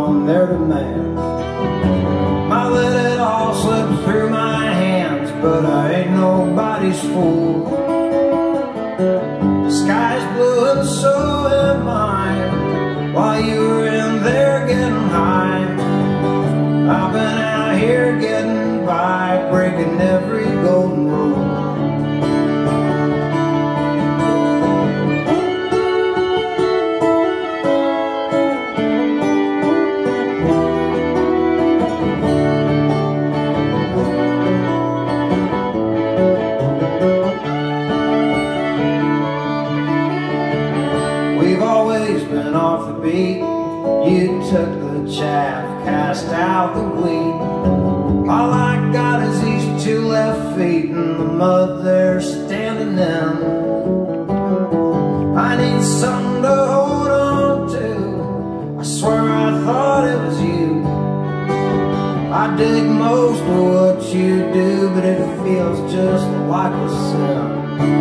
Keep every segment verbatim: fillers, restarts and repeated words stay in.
on their demand. Might let it all slip through my hands, but I ain't nobody's fool. The sky's blue and so am I, while you were in there getting high. I've been out here getting by, breaking every golden rule. We've always been off the beat. You took the chaff, cast out the wheat. All I got is these two left feet and the mud they're standing in. I need something to hold on to. I swear I thought it was you. I dig most of what you do, but it feels just like a sin.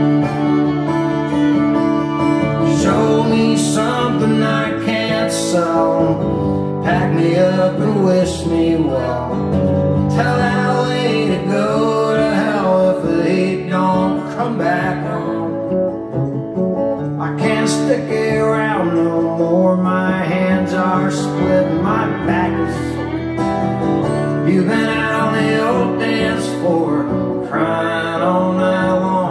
Show me something I can't sell. Pack me up and wish me well. Tell L A to go to hell if they don't come back home. I can't stick around no more. My hands are split, my back is sore. You've been out on the old dance floor, crying all night long.